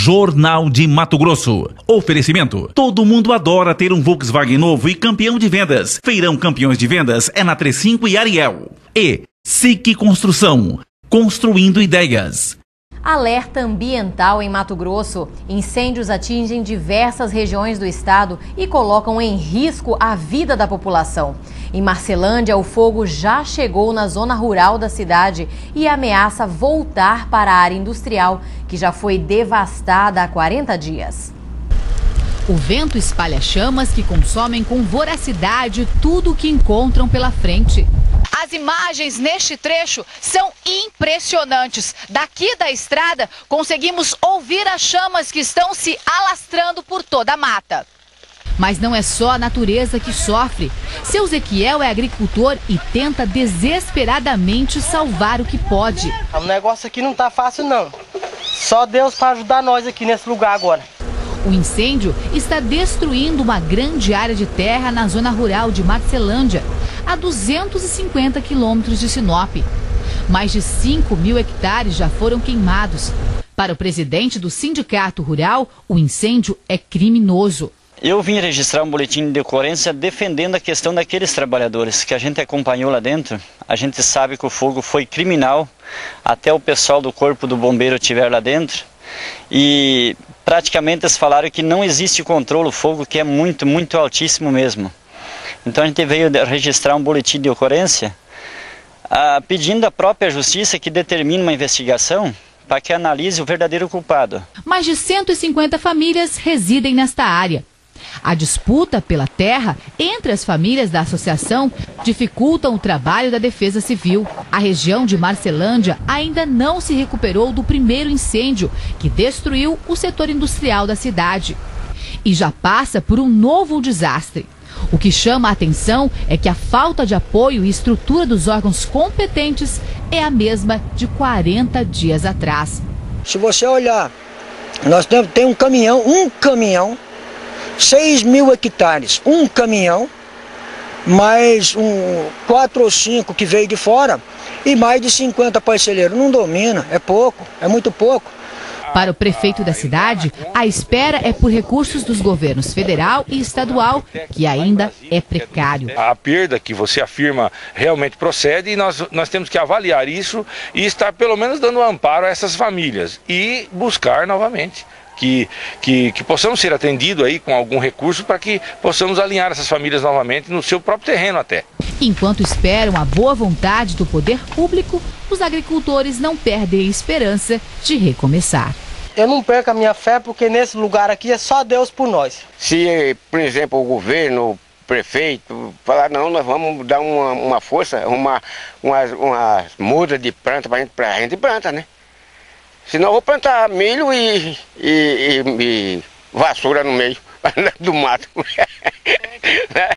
Jornal de Mato Grosso. Oferecimento. Todo mundo adora ter um Volkswagen novo e campeão de vendas. Feirão Campeões de Vendas é na 35 e Ariel. E SIC Construção. Construindo ideias. Alerta ambiental em Mato Grosso. Incêndios atingem diversas regiões do estado e colocam em risco a vida da população. Em Marcelândia, o fogo já chegou na zona rural da cidade e ameaça voltar para a área industrial, que já foi devastada há 40 dias. O vento espalha chamas que consomem com voracidade tudo o que encontram pela frente. As imagens neste trecho são impressionantes. Daqui da estrada, conseguimos ouvir as chamas que estão se alastrando por toda a mata. Mas não é só a natureza que sofre. Seu Ezequiel é agricultor e tenta desesperadamente salvar o que pode. O negócio aqui não tá fácil, não. Só Deus para ajudar nós aqui nesse lugar agora. O incêndio está destruindo uma grande área de terra na zona rural de Marcelândia, a 250 quilômetros de Sinop. Mais de 5.000 hectares já foram queimados. Para o presidente do Sindicato Rural, o incêndio é criminoso. Eu vim registrar um boletim de ocorrência defendendo a questão daqueles trabalhadores que a gente acompanhou lá dentro. A gente sabe que o fogo foi criminal, até o pessoal do corpo do bombeiro estiver lá dentro. E praticamente eles falaram que não existe controle do fogo, que é muito, muito altíssimo mesmo. Então a gente veio registrar um boletim de ocorrência pedindo à própria justiça que determine uma investigação para que analise o verdadeiro culpado. Mais de 150 famílias residem nesta área. A disputa pela terra entre as famílias da associação dificultam o trabalho da Defesa Civil. A região de Marcelândia ainda não se recuperou do primeiro incêndio que destruiu o setor industrial da cidade. E já passa por um novo desastre. O que chama a atenção é que a falta de apoio e estrutura dos órgãos competentes é a mesma de 40 dias atrás. Se você olhar, nós temos um caminhão, 6.000 hectares, um caminhão, mais 4 ou 5 que veio de fora e mais de 50 parceleiros. Não domina, é pouco, é muito pouco. Para o prefeito da cidade, a espera é por recursos dos governos federal e estadual, que ainda é precário. A perda que você afirma realmente procede e nós temos que avaliar isso e estar pelo menos dando amparo a essas famílias e buscar novamente que possamos ser atendidos aí com algum recurso para que possamos alinhar essas famílias novamente no seu próprio terreno até. Enquanto esperam a boa vontade do poder público, os agricultores não perdem a esperança de recomeçar. Eu não perco a minha fé porque nesse lugar aqui é só Deus por nós. Se, por exemplo, o governo, o prefeito, falar não, nós vamos dar uma força, uma muda de planta para a gente planta, né? Senão eu vou plantar milho e vassoura no meio do mato.